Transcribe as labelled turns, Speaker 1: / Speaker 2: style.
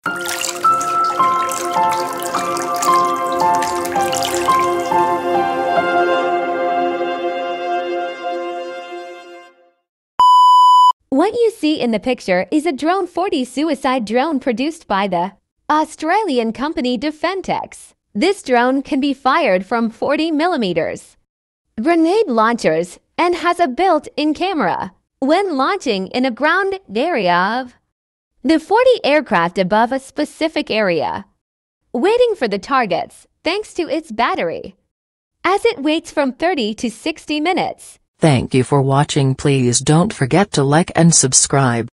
Speaker 1: What you see in the picture is a Drone 40 suicide drone produced by the Australian company DefendTex. This drone can be fired from 40 millimeters grenade launchers and has a built-in camera. When launching in a ground area of the 40 aircraft above a specific area, waiting for the targets thanks to its battery, as it waits from 30 to 60 minutes.
Speaker 2: Thank you for watching. Please don't forget to like and subscribe.